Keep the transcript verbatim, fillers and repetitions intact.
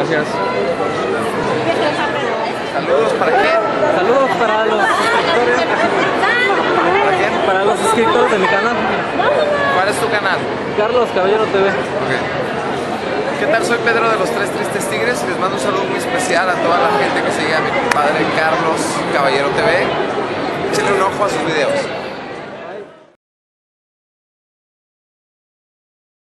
Gracias. Saludos, ¿para quién? Saludos para los suscriptores. ¿Para quién? Para los suscriptores de mi canal. ¿Cuál es tu canal? Carlos Caballero T V. Okay. ¿Qué tal? Soy Pedro de los Tres Tristes Tigres y les mando un saludo muy especial a toda la gente que sigue a mi compadre Carlos Caballero T V. Échenle un ojo a sus videos.